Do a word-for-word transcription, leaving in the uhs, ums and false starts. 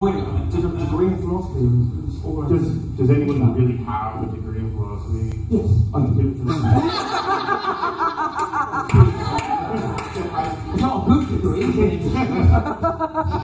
Wait, I did a degree in philosophy. All Does, does anyone really have a degree in philosophy? Yes, I do. It's not a good degree, is it?